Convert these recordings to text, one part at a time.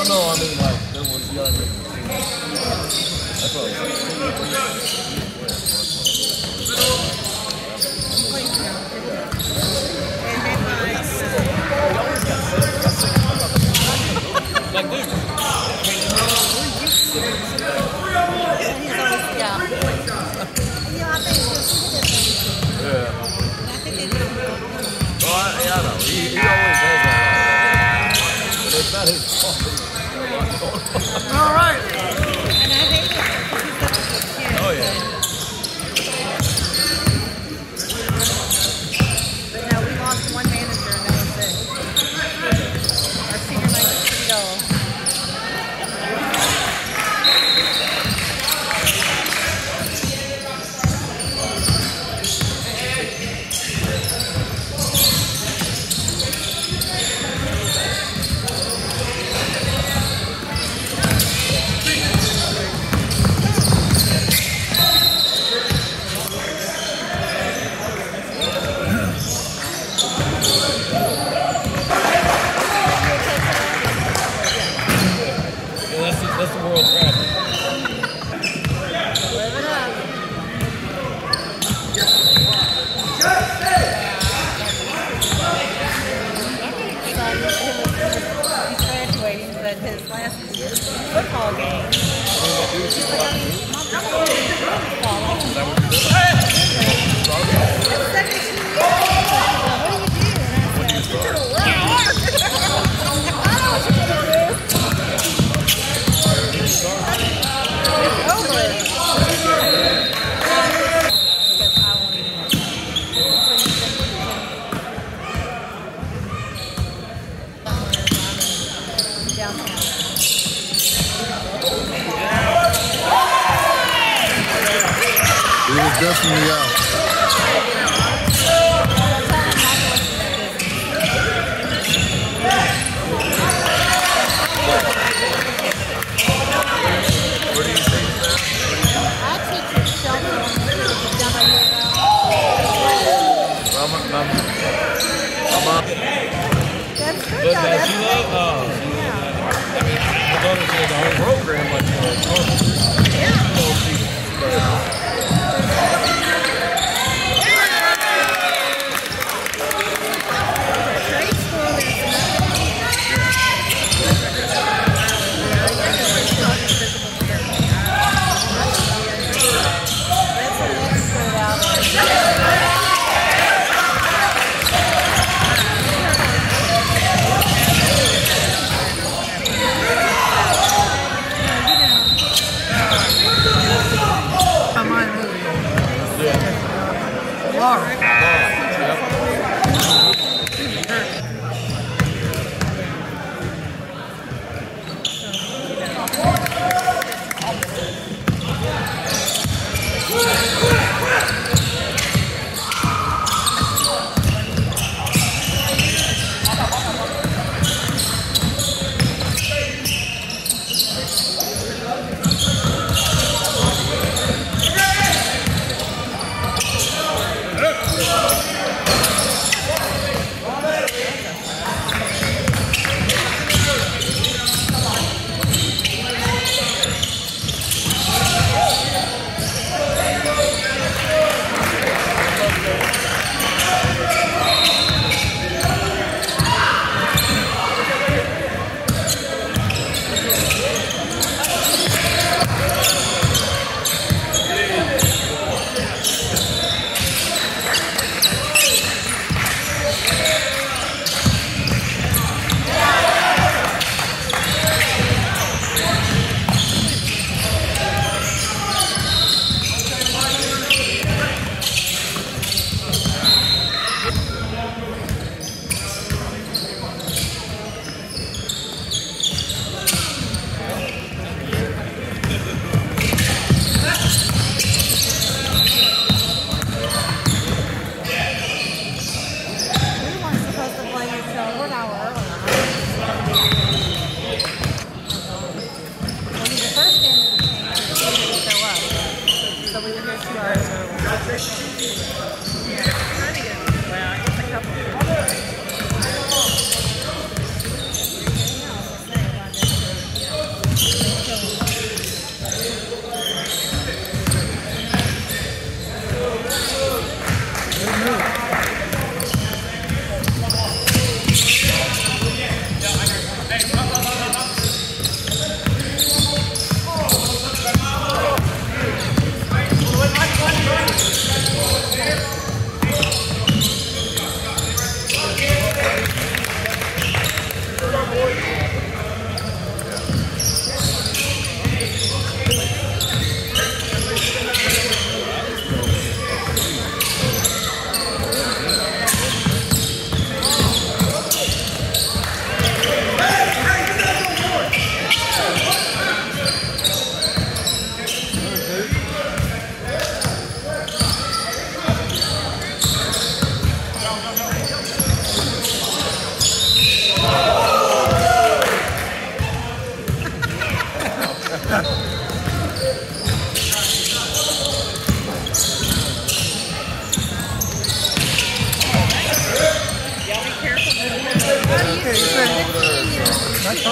No, I mean, like, there was young. That's what I was like, dude. Yeah. Well, I know. He always has that. But it's not his fault. All right. And I hate it. Oh, yeah. But no, we lost one manager and that was it. Our senior night was pretty dull. That's the world crap. Live it up. He's graduating, but his last football game. He was definitely out. What do you think of that? I teach you something done a year ago. That's good, though. That's she loved, I mean, my daughter did the whole program like yeah.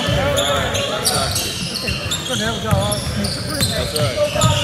That's right.